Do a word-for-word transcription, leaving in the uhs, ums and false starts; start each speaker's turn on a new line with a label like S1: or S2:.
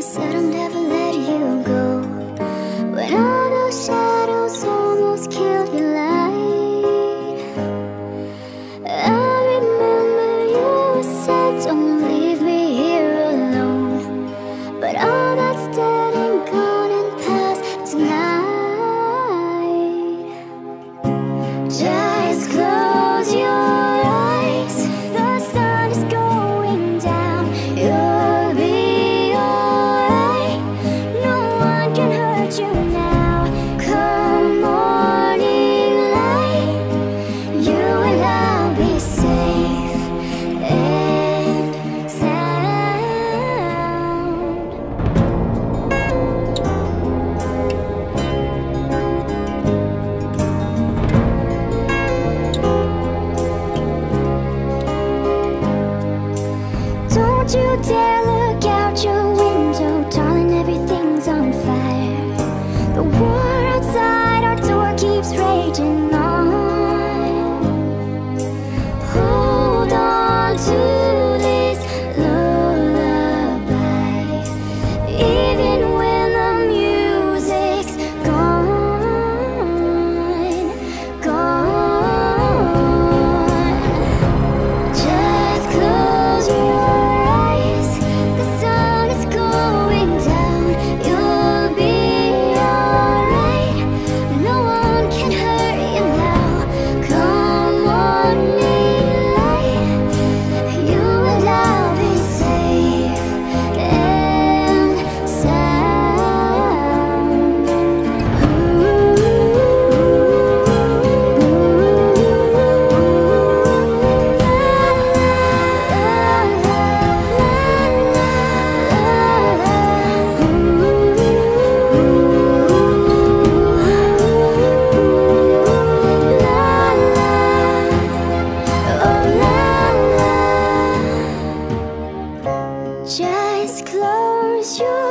S1: said I'll never let you go. When all those shadows almost killed your light, I remember you said don't leave me here alone. But all that's dead and gone and past tonight. Just close your eyes, the sun is going down. You'll be alright, no one can hurt you now. Come morning light, you and I'll be safe and sound. Don't you dare look out your window, darling, everything's on fire. The war outside our door keeps raging on. Hold on to this lullaby, even when the music's gone, gone. Just close your eyes, the sun is going down. You'll be alright, no one can hurt you now. Come morning light, you and I'll be safe and sound. Just close your